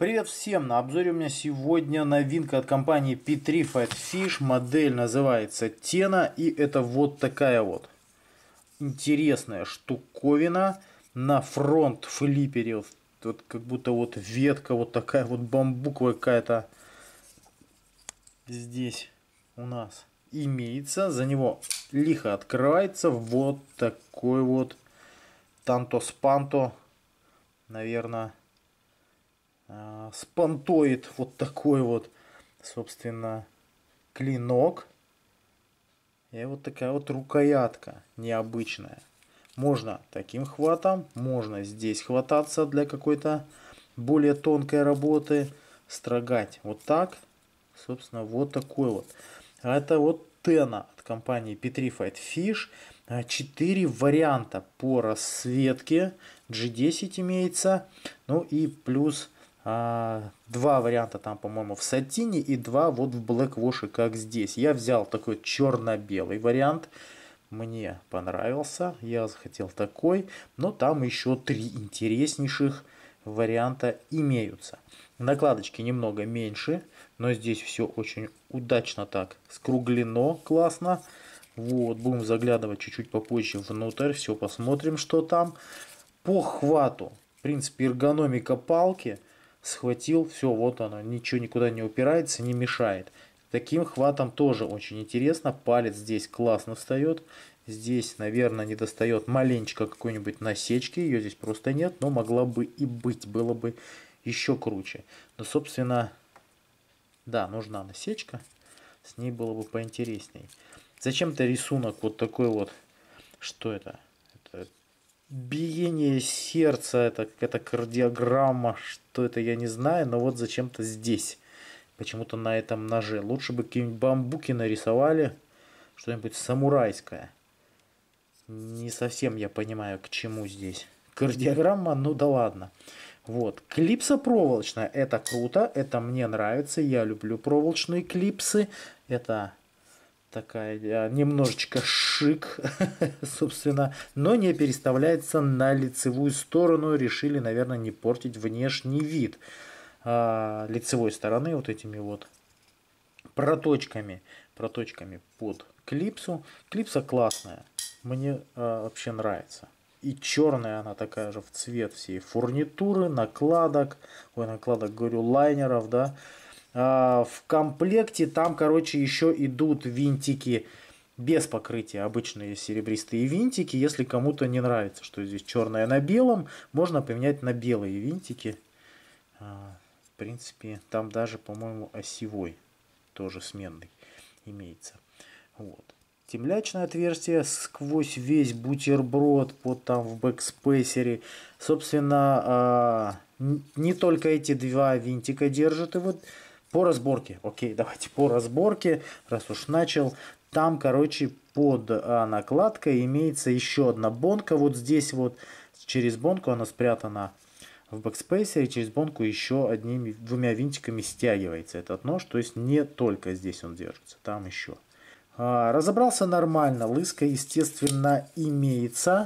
Привет всем! На обзоре у меня сегодня новинка от компании Petrified Fish. Модель называется Tena. И это вот такая вот интересная штуковина на фронт флипере. Вот как будто вот ветка вот такая вот бамбуковая какая-то здесь у нас имеется. За него лихо открывается вот такой вот танто-спанто, наверное. Спонтоид вот такой вот, собственно, клинок. И вот такая вот рукоятка необычная. Можно таким хватом, можно здесь хвататься для какой-то более тонкой работы, строгать вот так. Собственно, вот такой вот. А это вот Tena от компании Petrified Fish. 4 варианта по расцветке. G10 имеется. Ну и плюс 2 варианта там, по-моему, в сатине и 2 вот в Black Wash, как здесь. Я взял такой черно-белый вариант. Мне понравился. Я захотел такой. Но там еще 3 интереснейших варианта имеются. Накладочки немного меньше. Но здесь все очень удачно так скруглено. Классно. Вот, будем заглядывать чуть-чуть попозже внутрь. Все посмотрим, что там. По хвату. В принципе, эргономика палки. Схватил, все, вот оно, ничего никуда не упирается, не мешает. Таким хватом тоже очень интересно. Палец здесь классно встает. Здесь, наверное, не достает маленечко какой-нибудь насечки. Ее здесь просто нет, но могла бы и быть. Было бы еще круче. Но, собственно, да, нужна насечка. С ней было бы поинтересней. Зачем-то рисунок вот такой вот. Что это? Это биение сердца, это какая-то кардиограмма, что это, я не знаю, но вот зачем-то здесь, почему-то на этом ноже. Лучше бы какие-нибудь бамбуки нарисовали, что-нибудь самурайское. Не совсем я понимаю, к чему здесь кардиограмма, ну да ладно. Вот, клипса проволочная, это круто, это мне нравится, я люблю проволочные клипсы, это такая немножечко шик, собственно, но не переставляется на лицевую сторону. Решили, наверное, не портить внешний вид лицевой стороны вот этими вот проточками под клипсу. Клипса классная, мне вообще нравится. И черная она такая же в цвет всей фурнитуры, накладок, говорю, лайнеров, да. В комплекте там, короче, еще идут винтики без покрытия, обычные серебристые винтики. Если кому-то не нравится, что здесь черное на белом, можно поменять на белые винтики. В принципе, там даже, по-моему, осевой тоже сменный имеется. Вот. Темлячное отверстие сквозь весь бутерброд под там в бэкспейсере. Собственно, не только эти 2 винтика держат. И вот по разборке. Окей, давайте по разборке, раз уж начал. Там, короче, под накладкой имеется еще одна бонка. Вот здесь вот через бонку она спрятана в бэкспейсере. Через бонку еще 2 винтиками стягивается этот нож. То есть не только здесь он держится, там еще. Разобрался нормально. Лыска, естественно, имеется.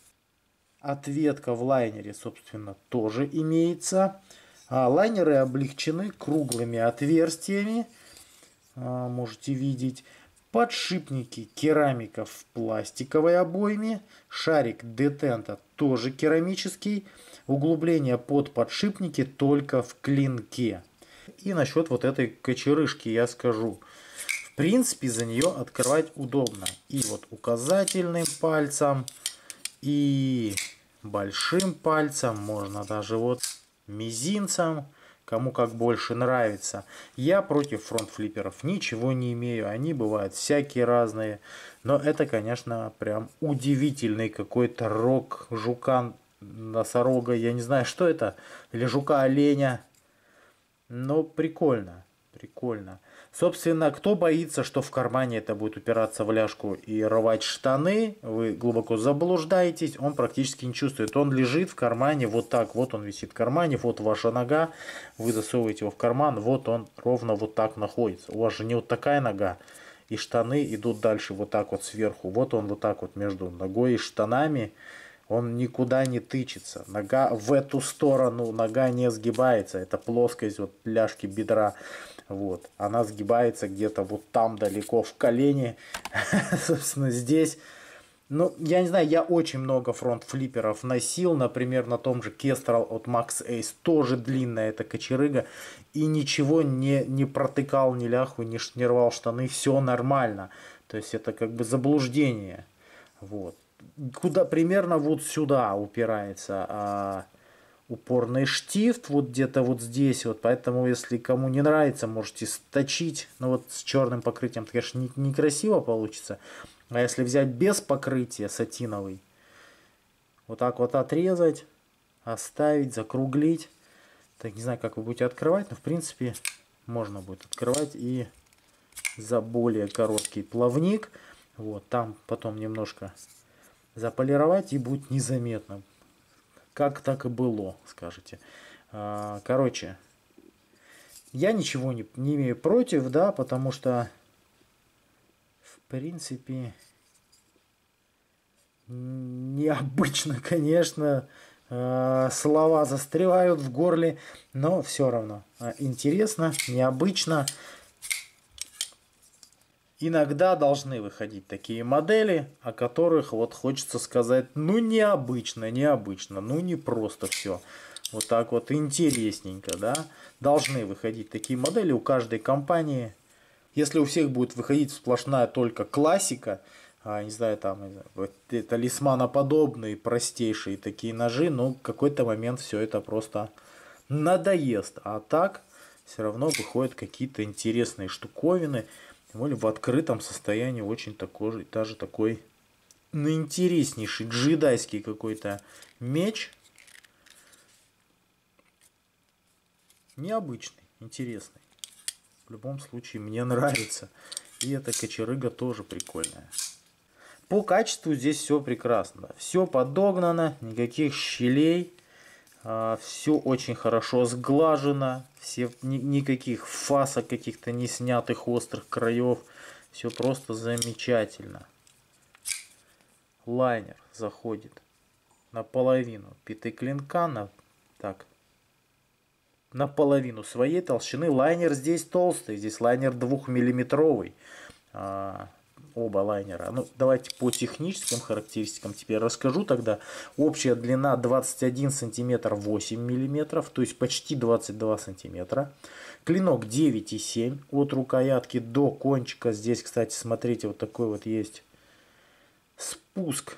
Ответка в лайнере, собственно, тоже имеется. Лайнеры облегчены круглыми отверстиями. Можете видеть. Подшипники керамика в пластиковой обойме. Шарик детента тоже керамический. Углубление под подшипники только в клинке. И насчет вот этой кочерышки я скажу. В принципе, за нее открывать удобно. И вот указательным пальцем, и большим пальцем, можно даже вот мизинцем, кому как больше нравится. Я против фронт-флиперов ничего не имею, они бывают всякие разные. Но это, конечно, прям удивительный какой-то рог жука, носорога, я не знаю, что это, или жука-оленя. Но прикольно, прикольно. Собственно, кто боится, что в кармане это будет упираться в ляжку и рвать штаны, вы глубоко заблуждаетесь, он практически не чувствует. Он лежит в кармане вот так, вот он висит в кармане, вот ваша нога, вы засовываете его в карман, вот он ровно вот так находится. У вас же не вот такая нога, и штаны идут дальше вот так вот сверху. Вот он вот так вот между ногой и штанами, Он никуда не тычется. Нога в эту сторону, нога не сгибается. Это плоскость вот ляжки бедра. Вот. Она сгибается где-то вот там далеко в колене. Собственно, здесь. Ну, я не знаю, я очень много фронт-флипперов носил. Например, на том же Kestrel от Max Ace. Тоже длинная эта кочерыга. И ничего не протыкал, ни ляху, не рвал штаны. Все нормально. То есть это как бы заблуждение. Вот. Куда примерно вот сюда упирается упорный штифт. Вот где-то вот здесь. Вот. Поэтому, если кому не нравится, можете сточить. Но вот с черным покрытием, конечно, некрасиво получится. А если взять без покрытия сатиновый, вот так вот отрезать, оставить, закруглить. Так, не знаю, как вы будете открывать, но в принципе можно будет открывать и за более короткий плавник. Вот, там потом немножко заполировать и будет незаметно. Как так и было, скажете. Короче, я ничего не имею против, да, потому что в принципе необычно, конечно, слова застревают в горле, но все равно интересно, необычно. Иногда должны выходить такие модели, о которых вот хочется сказать, ну необычно, ну не просто все. Вот так вот интересненько, да. Должны выходить такие модели у каждой компании. Если у всех будет выходить сплошная только классика, не знаю, там, вот это лисманоподобные, простейшие такие ножи, но в какой-то момент все это просто надоест. А так все равно выходят какие-то интересные штуковины. Тем более в открытом состоянии очень такой, даже такой, ну, интереснейший джедайский какой-то меч. Необычный, интересный. В любом случае мне нравится. И эта кочерыга тоже прикольная. По качеству здесь все прекрасно. Все подогнано, никаких щелей. Все очень хорошо сглажено. Никаких фасок каких-то не снятых острых краев. Все просто замечательно. Лайнер заходит наполовину пяты клинка. Наполовину своей толщины. Лайнер здесь толстый. Здесь лайнер 2-миллиметровый. Оба лайнера. Ну, давайте по техническим характеристикам теперь расскажу тогда. Общая длина 21 сантиметр 8 миллиметров, то есть почти 22 сантиметра. Клинок 9,7 от рукоятки до кончика. Здесь, кстати, смотрите, вот такой вот есть спуск.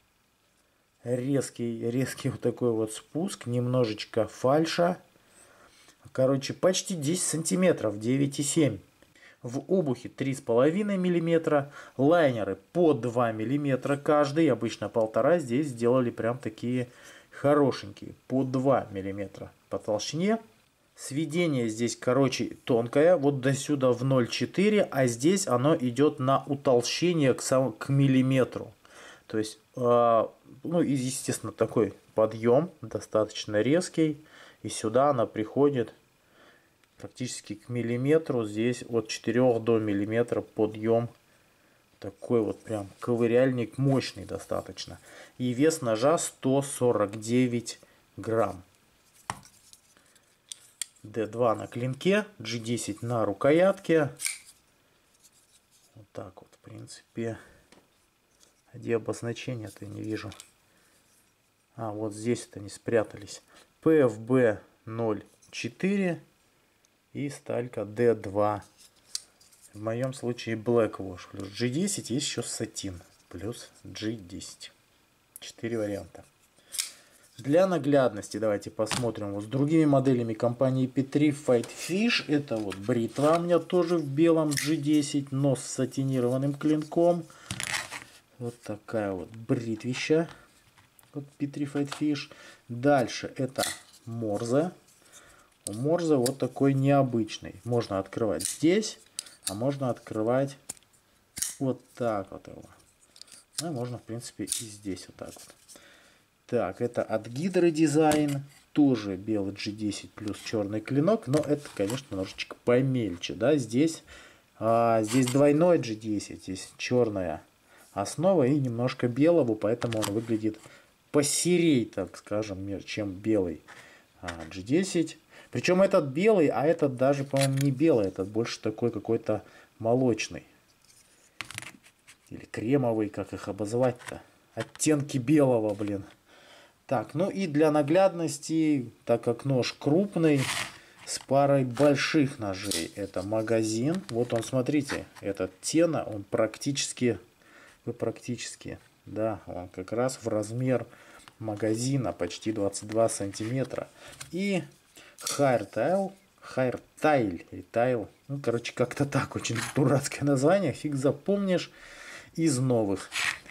Резкий вот такой вот спуск. Немножечко фальша. Короче, почти 10 сантиметров, 9,7. В обухе 3,5 мм, лайнеры по 2 мм каждый, обычно 1,5, здесь сделали прям такие хорошенькие, по 2 мм по толщине. Сведение здесь, короче, тонкое, вот до сюда в 0,4, а здесь оно идет на утолщение к миллиметру. То есть, ну, естественно, такой подъем достаточно резкий, и сюда она приходит практически к миллиметру. Здесь от 4 до миллиметра подъем. Такой вот прям ковыряльник мощный достаточно. И вес ножа 149 грамм. D2 на клинке, G10 на рукоятке. Вот так вот, в принципе. Где обозначения-то не вижу. Вот здесь-то они спрятались. PFB 0,4. И сталька D2. В моем случае Black Wash плюс G10. Есть еще сатин плюс G10. 4 варианта. Для наглядности давайте посмотрим вот с другими моделями компании P3 Fight Fish. Это вот бритва у меня тоже в белом G10, но с сатинированным клинком. Вот такая вот бритвища. Вот P3 Fight Fish. Дальше это Морзе. У Морзе вот такой необычный. Можно открывать здесь, а можно открывать вот так вот его. Ну, можно, в принципе, и здесь вот так вот. Так, это от Гидры дизайн. Тоже белый G10 плюс черный клинок. Но это, конечно, немножечко помельче. Да? Здесь двойной G10. Здесь черная основа и немножко белого. Поэтому он выглядит посерей, так скажем, чем белый G10. Причем этот белый, а этот даже, по-моему, не белый, этот больше такой какой-то молочный. Или кремовый, как их обозвать-то. Оттенки белого, блин. Так, ну и для наглядности, так как нож крупный, с парой больших ножей. Это магазин. Вот он, смотрите, этот Тена, он практически, да, он как раз в размер магазина, почти 22 сантиметра. И Hairtail, Retail, ну, короче, как-то так, очень дурацкое название, фиг запомнишь, из новых.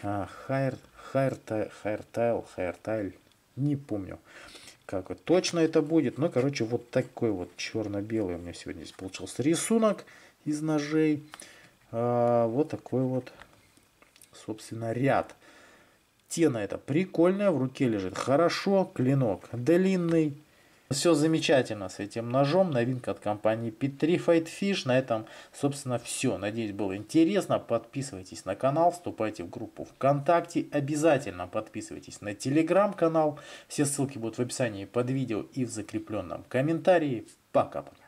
Hairtail, не помню, как вот точно это будет, но, короче, вот такой вот черно-белый у меня сегодня здесь получился рисунок из ножей. Вот такой вот, собственно, ряд. Тена это прикольная, в руке лежит хорошо, клинок длинный. Все замечательно с этим ножом. Новинка от компании Petrified Fish. На этом, собственно, все. Надеюсь, было интересно. Подписывайтесь на канал, вступайте в группу ВКонтакте. Обязательно подписывайтесь на телеграм-канал. Все ссылки будут в описании под видео и в закрепленном комментарии. Пока-пока.